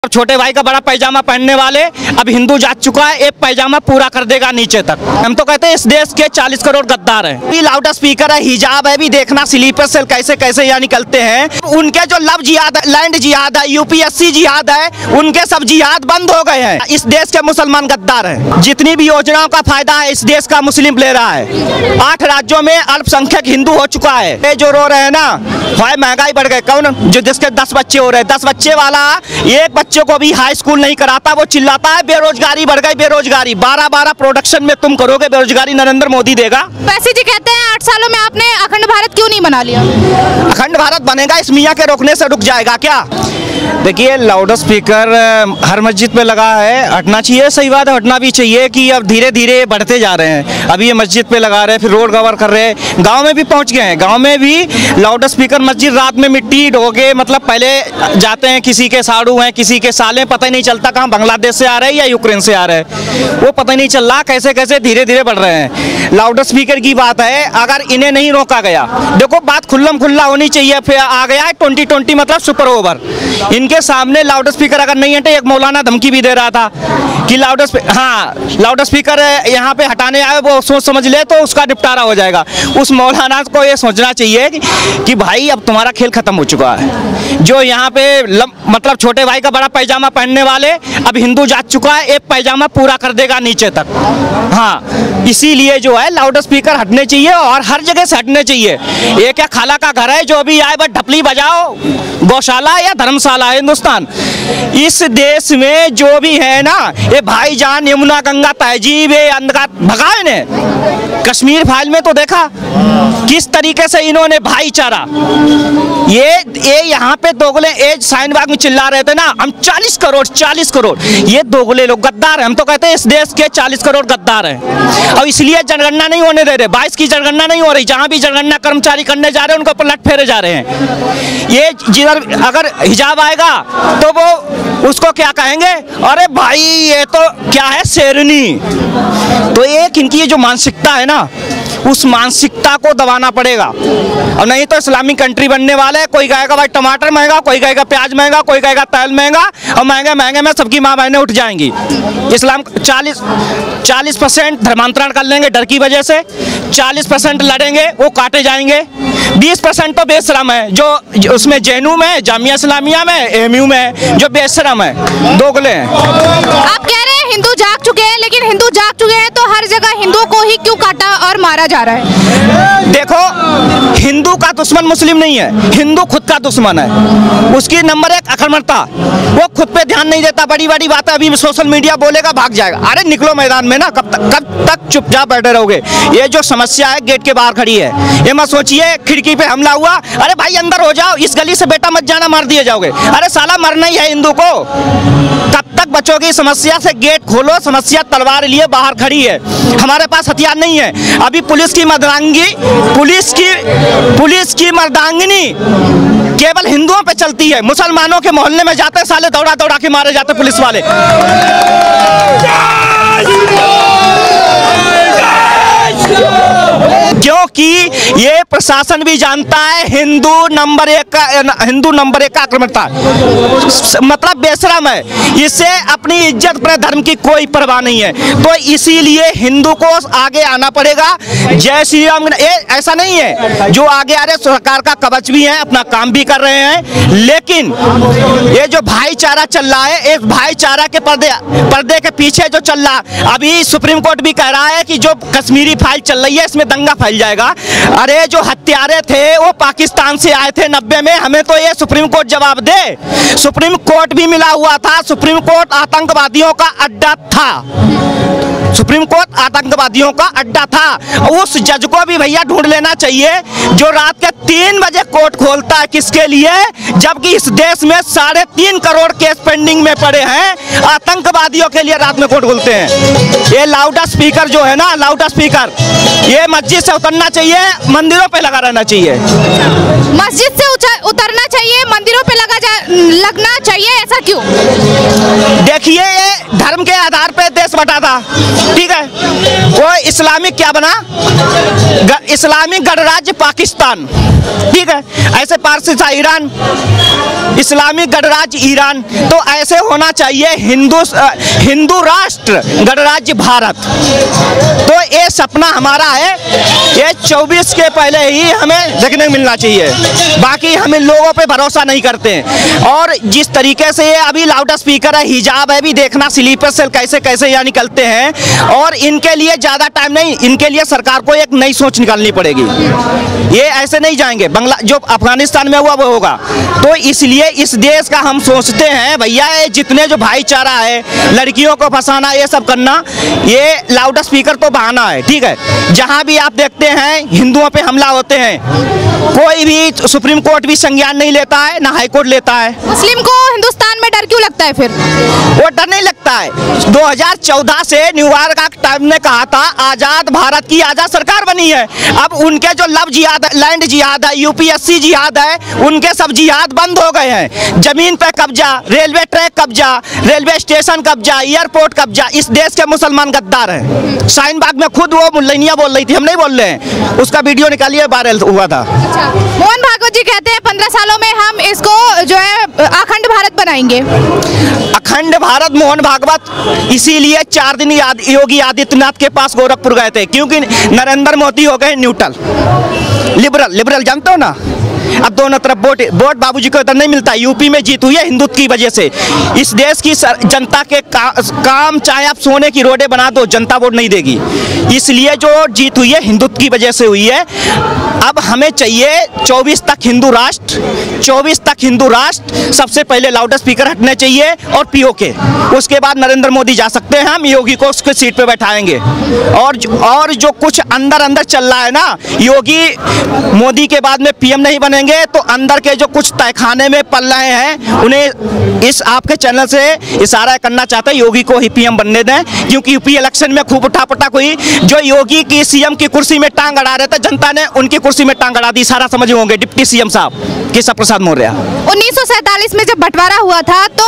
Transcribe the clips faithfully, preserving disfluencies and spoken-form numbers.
छोटे भाई का बड़ा पैजामा पहनने वाले अब हिंदू जात चुका है, एक पैजामा पूरा कर देगा नीचे तक। हम तो कहते हैं इस देश के चालीस करोड़ गद्दार हैं। लाउड स्पीकर है, हिजाब है, भी देखना स्लीपर सेल कैसे कैसे यहाँ निकलते हैं। उनके जो लव जिहाद है, लैंड जिहाद है, यूपीएससी जिहाद है, उनके सब जिहाद बंद हो गए हैं। इस देश के मुसलमान गद्दार हैं। जितनी भी योजनाओं का फायदा है इस देश का मुस्लिम ले रहा है। आठ राज्यों में अल्पसंख्यक हिंदू हो चुका है। ये जो रो रहे हैं ना, भाई महंगाई बढ़ गई, कौन जो जिसके दस बच्चे हो रहे हैं, दस बच्चे वाला एक बच्चे को भी हाई स्कूल नहीं कराता, वो चिल्लाता है बेरोजगारी बढ़ गई, बेरोजगारी। बारह बारह प्रोडक्शन में तुम करोगे, बेरोजगारी नरेंद्र मोदी देगा। वैसे जी कहते हैं आठ सालों में आपने अखंड भारत क्यों नहीं बना लिया? अखंड भारत बनेगा, इस मियाँ के रोकने से रुक जाएगा क्या? देखिए, लाउड स्पीकर हर मस्जिद पे लगा है, हटना चाहिए, सही बात है, हटना भी चाहिए कि अब धीरे धीरे बढ़ते जा रहे हैं। अभी ये मस्जिद पे लगा रहे हैं, फिर रोड कवर कर रहे हैं, गांव में भी पहुंच गए हैं। गांव में भी लाउड स्पीकर मस्जिद रात में मिट्टी ढोके, मतलब पहले जाते हैं, किसी के साड़ू हैं, किसी के साले, पता ही नहीं चलता कहाँ बांग्लादेश से आ रहे हैं या यूक्रेन से आ रहे हैं, वो पता ही नहीं चल रहा, कैसे कैसे धीरे धीरे बढ़ रहे हैं। लाउड स्पीकर की बात है, अगर इन्हें नहीं रोका गया, देखो बात खुल्लम खुल्ला होनी चाहिए। फिर आ गया है ट्वेंटी ट्वेंटी मतलब सुपर ओवर, इनके सामने लाउड स्पीकर अगर नहीं हटे, एक मौलाना धमकी भी दे रहा था कि लाउड स्पीकर, हाँ लाउड स्पीकर यहाँ पे हटाने आए, वो सोच समझ ले तो उसका निपटारा हो जाएगा। उस मौलाना को ये सोचना चाहिए कि, कि भाई अब तुम्हारा खेल खत्म हो चुका है। जो यहाँ पे लम, मतलब छोटे भाई का बड़ा पैजामा पहनने वाले अब हिंदू जात चुका है, एक पैजामा पूरा कर देगा नीचे तक। हाँ, इसीलिए जो है लाउड स्पीकर हटने चाहिए और हर जगह से हटने चाहिए। ये क्या खाला का घर है, जो भी आए बस ढपली बजाओ, गौशाला या धर्मशाला है हिंदुस्तान। इस देश में जो भी है ना, ये भाईजान, यमुना, गंगा, तहजीब, अंधकार भगाए ने। कश्मीर फाइल में तो देखा किस तरीके से इन्होंने भाईचारा, ये ये यहाँ पे दोगले एज शाहीनबाग में चिल्ला रहे थे ना, हम चालीस करोड़ चालीस करोड़, ये दोगले लोग गद्दार हैं। हम तो कहते हैं इस देश के चालीस करोड़ गद्दार हैं और इसलिए जनगणना नहीं होने दे रहे। बाईस की जनगणना नहीं हो रही, जहाँ भी जनगणना कर्मचारी करने जा रहे हैं उनको पलट फेरे जा रहे हैं। ये जिधर अगर हिजाब आएगा तो वो उसको क्या कहेंगे, अरे भाई ये तो क्या है, शेरनी। तो एक इनकी जो मानसिकता है ना, उस मानसिकता को दबाना पड़ेगा, और नहीं तो इस्लामिक कंट्री बनने वाले हैं। कोई कहेगा भाई टमाटर महंगा, कोई कहेगा प्याज महंगा, कोई कहेगा तेल महंगा, और महंगे महंगे में सबकी माँ बहनें उठ जाएंगी। इस्लाम चालीस चालीस परसेंट धर्मांतरण कर लेंगे डर की वजह से, चालीस परसेंट लड़ेंगे वो काटे जाएंगे, बीस परसेंट तो बेशरम है, जो, जो उसमें जेनू में, जामिया इस्लामिया में, एमयू में जो बेशरम है, दोगले हैं। आप कह रहे हैं हिंदू जाग चुके हैं, लेकिन हिंदू जाग चुके हैं तो हर जगह हिंदुओं को ही क्यों काटा और मारा जा रहा है? देखो, हिंदू का दुश्मन मुस्लिम नहीं है, हिंदू खुद का दुश्मन है। उसकी नंबर एक अकर्मकता, वो खुद पे ध्यान नहीं देता। बड़ी बड़ी बातें अभी सोशल मीडिया बोलेगा, भाग जाएगा। अरे निकलो मैदान में ना, कब तक कब तक चुपचाप बैठे रहोगे? ये जो समस्या है गेट के बाहर खड़ी है, ये मत सोचिए खिड़की पे हमला हुआ, अरे भाई अंदर हो जाओ, इस गली से बेटा मत जाना, मार दिए जाओगे। अरे साला मरना ही है हिंदू को, कब तक बचोगी समस्या से? गेट खोलो, समस्या तलवार लिए बाहर खड़ी है, हमारे पास हथियार नहीं है। अभी पुलिस की मर्दांगी, पुलिस की पुलिस की मर्दांगिनी केवल हिंदुओं पे चलती है। मुसलमानों के मोहल्ले में जाते साले दौड़ा दौड़ा के मारे जाते पुलिस वाले। क्योंकि ये प्रशासन भी जानता है हिंदू नंबर एक का हिंदू नंबर एक का आक्रमकता, मतलब बेशरम है, इससे अपनी इज्जत, अपने धर्म की कोई परवाह नहीं है। तो इसीलिए हिंदू को आगे आना पड़ेगा। जय श्री राम। ये ऐसा नहीं है जो आगे आ रहे सरकार का कवच भी है, अपना काम भी कर रहे हैं, लेकिन ये जो भाईचारा चल रहा है, इस भाईचारा के पर्दे पर्दे के पीछे जो चल रहा, अभी सुप्रीम कोर्ट भी कह रहा है कि जो कश्मीरी फाइल चल रही है इसमें दंगा फैल जाएगा। अरे जो हत्यारे थे वो पाकिस्तान से आए थे नब्बे में, हमें तो ये सुप्रीम कोर्ट जवाब दे। सुप्रीम कोर्ट भी मिला हुआ था, सुप्रीम कोर्ट आतंकवादियों का अड्डा था, सुप्रीम कोर्ट आतंकवादियों का अड्डा था। उस जज को भी भैया ढूंढ लेना चाहिए जो रात के तीन बजे कोर्ट खोलता है, किसके लिए? जबकि इस देश में साढ़े तीन करोड़ केस पेंडिंग में पड़े हैं, आतंकवादियों के लिए रात में कोर्ट खोलते हैं। ये लाउड स्पीकर जो है ना, लाउड स्पीकर, ये मस्जिद से उतरना चाहिए, मंदिरों पे लगा रहना चाहिए। मस्जिद से उतरना चाहिए, मंदिरों पे लगा लगना चाहिए, ऐसा क्यों? देखिए, ये धर्म के आधार पे देश बटा था, ठीक है। वो इस्लामिक क्या बना, इस्लामिक गणराज्य पाकिस्तान, ठीक है। ऐसे पारसी था ईरान, इस्लामिक गणराज्य ईरान। तो ऐसे होना चाहिए हिंदू हिंदू राष्ट्र गणराज्य भारत। तो ये सपना हमारा है, ये चौबीस के पहले ही हमें देखने को मिलना चाहिए। बाकी हम इन लोगों पे भरोसा नहीं करते हैं। और जिस तरीके से ये अभी लाउड स्पीकर है, हिजाब है, भी देखना स्लीपर सेल कैसे कैसे यहाँ निकलते हैं। और इनके लिए ज़्यादा टाइम नहीं, इनके लिए सरकार को एक नई सोच निकालनी पड़ेगी। ये ऐसे नहीं जाएंगे, बांग्ला जो अफगानिस्तान में हुआ वो होगा। तो इसलिए इस देश का हम सोचते हैं भैया, ये जितने जो भाईचारा है, लड़कियों को फंसाना, ये सब करना, ये लाउड स्पीकर तो बहाना है, ठीक है। जहाँ भी आप देखते हैं हिंदुओं पे हमला होते हैं, कोई भी सुप्रीम कोर्ट भी संज्ञान नहीं लेता है, ना हाई कोर्ट लेता है। मुस्लिम को हिंदुस्तान में डर क्यों लगता है फिर? वो डर नहीं लगता है। दो हज़ार चौदह से न्यूयॉर्क का टाइम ने कहा था आजाद भारत की आजाद सरकार बनी है। अब उनके जो लव जिहाद, लैंड जिहाद है, यूपीएससी जिहाद है, उनके सब जिहाद बंद हो गए हैं। जमीन पे कब्जा, रेलवे ट्रैक कब्जा, रेलवे स्टेशन कब्जा, एयरपोर्ट कब्जा। इस देश के मुसलमान गद्दार हैं। शाहीन बाग में खुद वो मुल्लैनिया बोल रही थी, हम नहीं बोल रहे हैं, उसका वीडियो निकालिए, वायरल हुआ था। मोहन भागवत जी कहते हैं पंद्रह सालों में हम इसको जो है अखंड भारत बनाएंगे। अखंड भारत मोहन भागवत इसीलिए चार दिन योगी आदित्यनाथ के पास गोरखपुर गए थे, क्योंकि नरेंद्र मोदी हो गए न्यूट्रल, लिबरल। लिबरल जानते हो ना, अब दोनों तरफ वोट वोट बाबूजी को इतना नहीं मिलता। यूपी में जीत हुई है हिंदुत्व की वजह से। इस देश की जनता के का, काम चाहे आप सोने की रोडे बना दो, जनता वोट नहीं देगी। इसलिए जो जीत हुई है हिंदुत्व की वजह से हुई है। अब हमें चाहिए चौबीस तक हिंदू राष्ट्र, चौबीस तक हिंदू राष्ट्र। सबसे पहले लाउड स्पीकर हटने चाहिए और पीओके, उसके बाद नरेंद्र मोदी जा सकते हैं, हम योगी को उसके सीट पे बैठाएंगे। और और जो कुछ अंदर अंदर चल रहा है ना, योगी मोदी के बाद में पीएम नहीं बनेंगे तो अंदर के जो कुछ तहखाने में पल रहे हैं, उन्हें इस आपके चैनल से इशारा करना चाहते हैं योगी को ही पीएम बनने दें। क्योंकि यूपी इलेक्शन में खूब उठा पटक हुई, जो योगी की सीएम की कुर्सी में टांग अड़ा रहे थे, जनता ने उनकी कुर्सी में टांग अड़ा दी। सारा समझ होंगे डिप्टी सीएम साहब केशव प्रसाद मौर्य। उन्नीस सौ सैंतालीस में जब बंटवारा हुआ था तो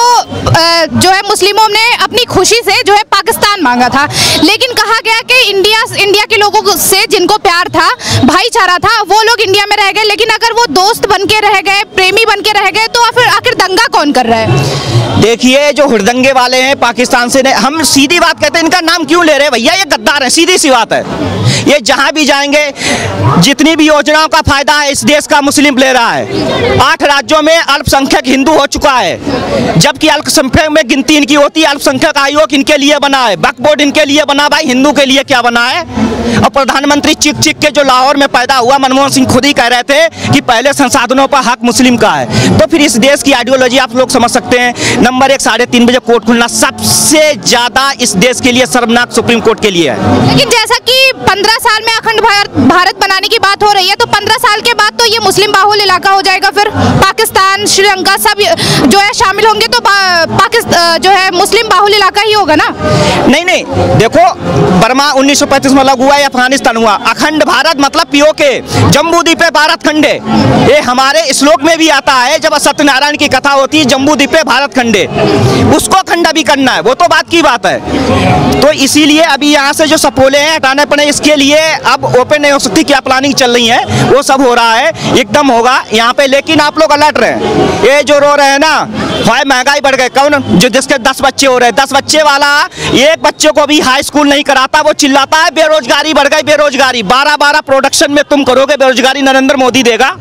जो है मुस्लिमों ने अपनी खुशी से जो है पाकिस्तान मांगा था, लेकिन कहा गया कि इंडिया इंडिया के लोगों से जिनको प्यार था, भाईचारा था, वो लोग इंडिया में रह गए। लेकिन अगर वो दोस्त बन के रह गए, प्रेमी बन के रह गए, तो फिर आखिर दंगा कौन कर रहा है? देखिए, जो हुड़दंगे वाले हैं पाकिस्तान से, हम सीधी बात कहते हैं, इनका नाम क्यों ले रहे हैं भैया? ये गद्दार है, सीधी सी बात है। ये जहां भी जाएंगे, जितनी भी योजनाओं का फायदा है इस देश का मुस्लिम ले रहा है। आठ राज्यों में अल्पसंख्यक हिंदू हो चुका है, जबकि अल्पसंख्यक में गिनती इनकी होती है। अल्पसंख्यक आयोग इनके लिए बना है, वक्फ बोर्ड इनके लिए बना, भाई हिंदू के लिए क्या बना है? और प्रधानमंत्री चिक चिक के जो लाहौर में पैदा हुआ, मनमोहन सिंह खुद ही कह रहे थे कि पहले संसाधनों पर हक मुस्लिम का है। तो फिर इस देश की आइडियोलॉजी आप लोग समझ सकते हैं। नंबर एक, साढ़े तीन बजे कोर्ट खुलना सबसे ज्यादा इस देश के लिए शर्मनाक सुप्रीम कोर्ट के लिए है। लेकिन जैसा कि पंद्रह साल में अखंड भारत बनाने की बात हो रही है, तो पंद्रह साल के बाद तो ये मुस्लिम बाहुल इलाका हो जाएगा। फिर पाकिस्तान, श्रीलंका सब जो है शामिल होंगे, तो पाकिस्तान जो है मुस्लिम बाहुल इलाका ही होगा ना? नहीं नहीं, देखो, बर्मा उन्नीस सौ पैंतीस में लगू हुआ, अफगानिस्तान हुआ। अखंड भारत मतलब पीओके, जम्बू द्वीपे भारत खंडे। ये हमारे श्लोक में भी आता है, जब सत्यनारायण की कथा होती है, जम्बू द्वीपे भारत खंडे, उसको खंडा भी करना है, वो तो बात की बात है। तो इसीलिए अभी यहाँ से जो सपोले हैं हटाने पड़े, इसके लिए अब ओपन नहीं हो सकती, क्या प्लानिंग चल रही है वो सब हो रहा है, एकदम होगा यहाँ पे। लेकिन आप लोग अलर्ट रहे, ये जो रो रहे हैं ना, भाई महंगाई बढ़ गई, कौन जो जिसके दस बच्चे हो रहे हैं, दस बच्चे वाला एक बच्चे को भी हाई स्कूल नहीं कराता, वो चिल्लाता है बेरोजगारी बढ़ गई, बेरोजगारी। बारह बारह प्रोडक्शन में तुम करोगे, बेरोजगारी नरेंद्र मोदी देगा?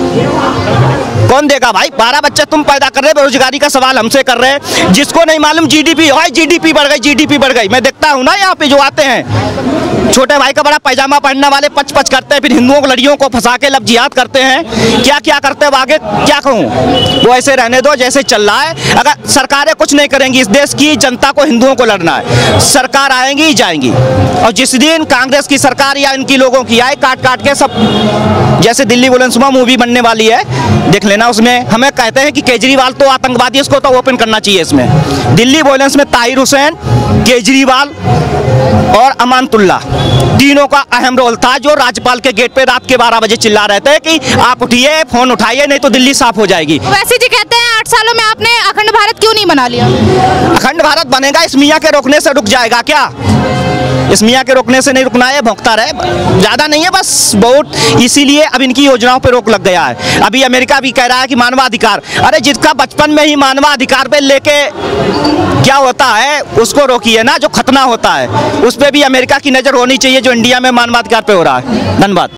कौन देगा भाई? बारह बच्चे तुम पैदा कर रहे, बेरोजगारी का सवाल हमसे कर रहे हैं। जिसको नहीं मालूम जीडीपी, भाई जीडीपी बढ़ गई, जीडीपी बढ़ गई। मैं देखता हूँ ना यहाँ पे जो आते हैं, छोटे भाई का बड़ा पैजामा पहनने वाले पच पच करते हैं, फिर हिंदुओं को, लड़कियों को फंसा के लब जिहाद करते हैं। क्या क्या करते हैं, आगे क्या कहूँ? वो ऐसे रहने दो जैसे चल रहा है। अगर सरकारें कुछ नहीं करेंगी, इस देश की जनता को, हिंदुओं को लड़ना है। सरकार आएंगी जाएंगी, और जिस दिन कांग्रेस की सरकार या इनकी लोगों की आए, काट काट के सब, जैसे दिल्ली बुलंदशहर मूवी बनने वाली है, देख लेना। उसमें हमें कहते हैं कि केजरीवाल तो आतंकवादी, इसको तो ओपन करना चाहिए। इसमें दिल्ली वॉयलेंस में ताहिर हुसैन, केजरीवाल और अमानतुल्ला तीनों का अहम रोल था, जो राज्यपाल के गेट पे रात के बारह बजे चिल्ला रहे थे कि आप उठिए, फोन उठाइए, नहीं तो दिल्ली साफ हो जाएगी। वैसे जी कहते हैं आठ सालों में आपने अखंड भारत क्यों नहीं बना लिया? अखंड भारत बनेगा, इस मियाँ के रोकने से रुक जाएगा क्या? इस मियाँ के रोकने से नहीं रुकना है, भौंकता रहे, ज़्यादा नहीं है बस वोट, इसीलिए अब इनकी योजनाओं पे रोक लग गया है। अभी अमेरिका भी कह रहा है कि मानवाधिकार, अरे जिसका बचपन में ही मानवाधिकार पे लेके क्या होता है उसको रोकिए ना, जो खतना होता है उस पर भी अमेरिका की नज़र होनी चाहिए जो इंडिया में मानवाधिकार पे हो रहा है। धन्यवाद।